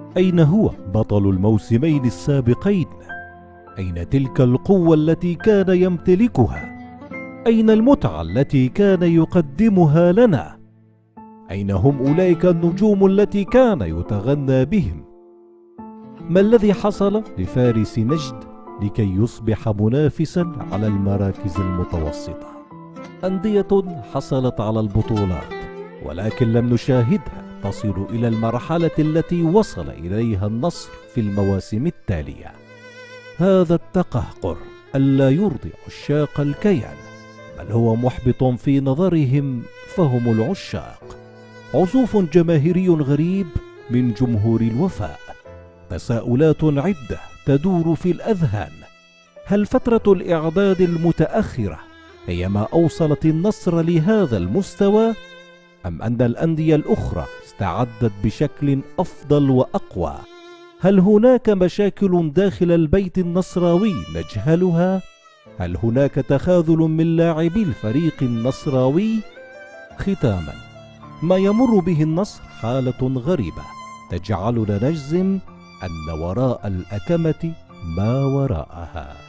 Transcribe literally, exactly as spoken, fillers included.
أين هو بطل الموسمين السابقين؟ أين تلك القوة التي كان يمتلكها؟ أين المتعة التي كان يقدمها لنا؟ أين هم أولئك النجوم التي كان يتغنى بهم؟ ما الذي حصل لفارس نجد لكي يصبح منافسا على المراكز المتوسطة؟ أندية حصلت على البطولات ولكن لم نشاهدها تصل إلى المرحلة التي وصل إليها النصر في المواسم التالية. هذا التقهقر ألا يرضي عشاق الكيان، بل هو محبط في نظرهم، فهم العشاق. عزوف جماهيري غريب من جمهور الوفاء، تساؤلات عدة تدور في الأذهان. هل فترة الإعداد المتأخرة هي ما أوصلت النصر لهذا المستوى؟ أم أن الأندية الأخرى استعدت بشكل أفضل وأقوى؟ هل هناك مشاكل داخل البيت النصراوي نجهلها؟ هل هناك تخاذل من لاعبي الفريق النصراوي؟ ختاما، ما يمر به النصر حالة غريبة تجعلنا نجزم أن وراء الأكمة ما وراءها.